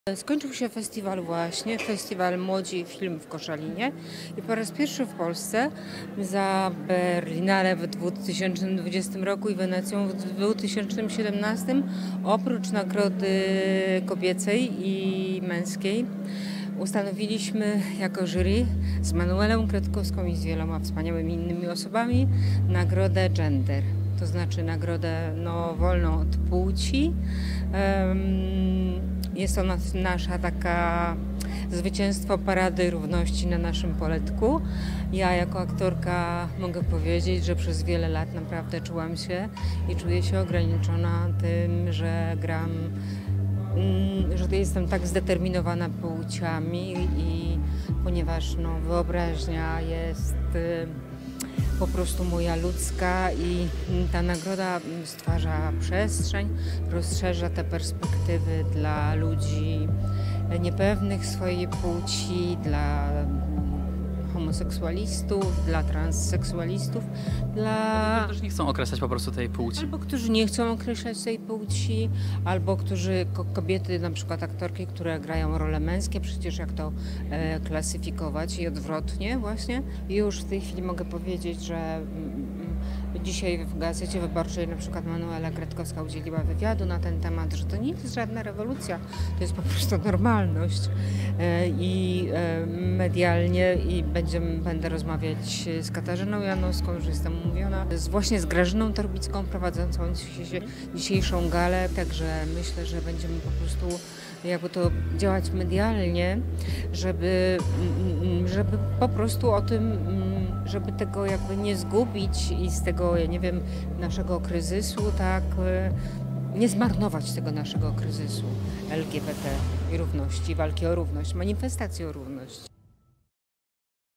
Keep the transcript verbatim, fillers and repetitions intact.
Skończył się festiwal właśnie, festiwal Młodzi Film w Koszalinie i po raz pierwszy w Polsce za Berlinale w dwa tysiące dwudziestym roku i Wenecją w dwa tysiące siedemnastym oprócz nagrody kobiecej i męskiej ustanowiliśmy jako jury z Manuelą Kretkowską i z wieloma wspaniałymi innymi osobami nagrodę Gender. To znaczy nagrodę no, wolną od płci. Jest to nasza taka zwycięstwo Parady Równości na naszym poletku. Ja jako aktorka mogę powiedzieć, że przez wiele lat naprawdę czułam się i czuję się ograniczona tym, że gram, że jestem tak zdeterminowana płciami i ponieważ no, wyobraźnia jest po prostu moja ludzka i ta nagroda stwarza przestrzeń, rozszerza te perspektywy dla ludzi niepewnych swojej płci, dla homoseksualistów, dla transseksualistów, dla... Którzy nie chcą określać po prostu tej płci. Albo którzy nie chcą określać tej płci, albo którzy, kobiety, na przykład aktorki, które grają role męskie, przecież jak to e, klasyfikować i odwrotnie właśnie. I już w tej chwili mogę powiedzieć, że mm, dzisiaj w Gazecie Wyborczej na przykład Manuela Kretkowska udzieliła wywiadu na ten temat, że to nie jest żadna rewolucja, to jest po prostu normalność. E, I e, medialnie i będziemy, będę rozmawiać z Katarzyną Janowską, już jestem umówiona, z, właśnie z Grażyną Torbicką prowadzącą dzisiejszą galę, także myślę, że będziemy po prostu jakby to działać medialnie, żeby, żeby po prostu o tym, żeby tego jakby nie zgubić i z tego, ja nie wiem, naszego kryzysu, tak, nie zmarnować tego naszego kryzysu L G B T i równości, walki o równość, manifestacji o równość.